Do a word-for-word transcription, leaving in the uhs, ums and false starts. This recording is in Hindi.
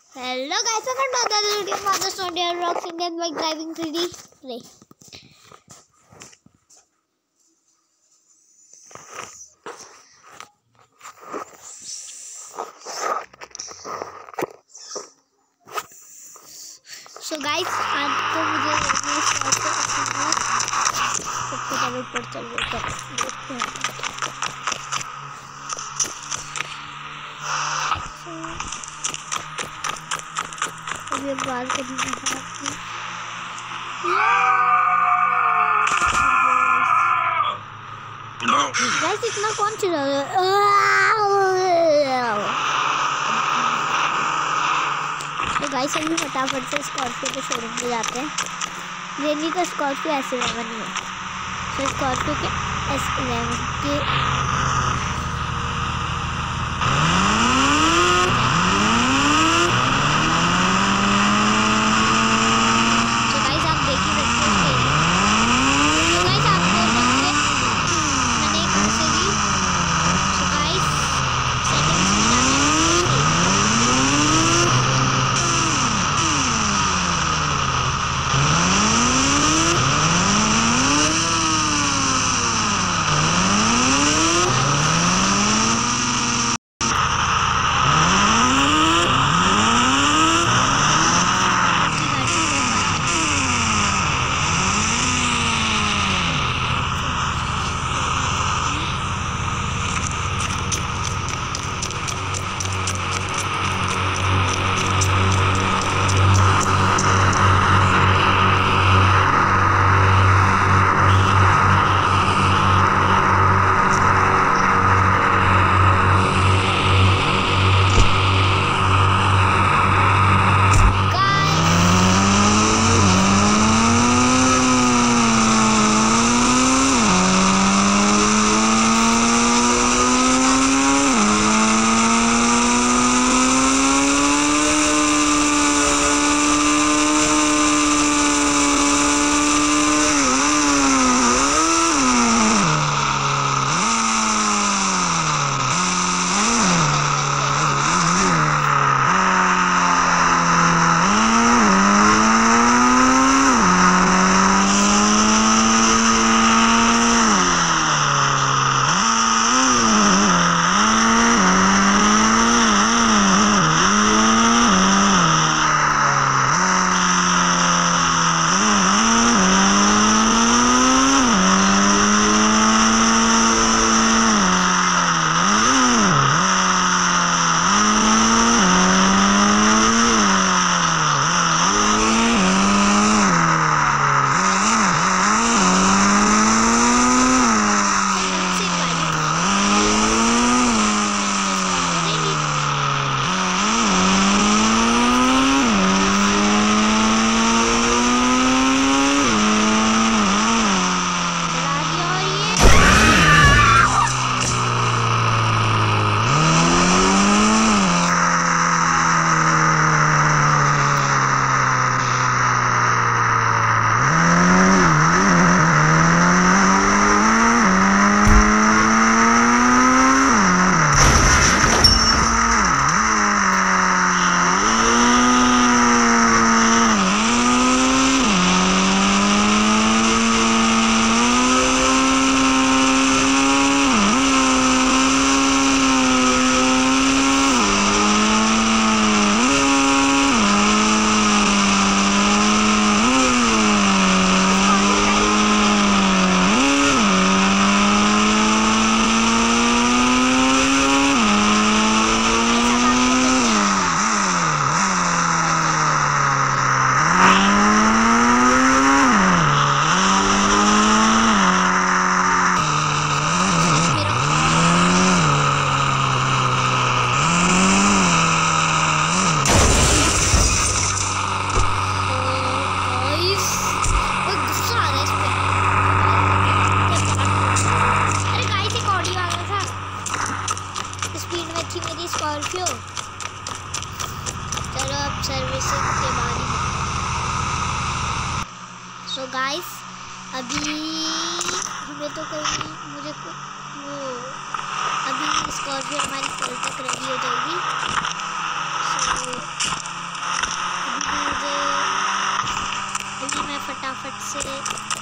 Hello guys, welcome to another video of Mother Story and Rocks Indian Bike Driving three D Play. So guys, आज तो मुझे सबसे पहले ऊपर चल देखते हैं। ये बाल को भी गाइस इतना कौन चला रहा है? तो गाइस हम फटाफट से स्कॉर्पियो के शोरूम पे जाते हैं। रेनी का स्कॉर्पियो एस इलेवन है, तो स्कॉर्पियो के एस इलेवन के स्कॉर्पियो। चलो अब सर्विसिंग के बारे में। सो गाइस अभी हमें तो कहीं मुझे को, वो अभी स्कॉर्पियो हमारी कल तक रेडी हो जाएगी। सो से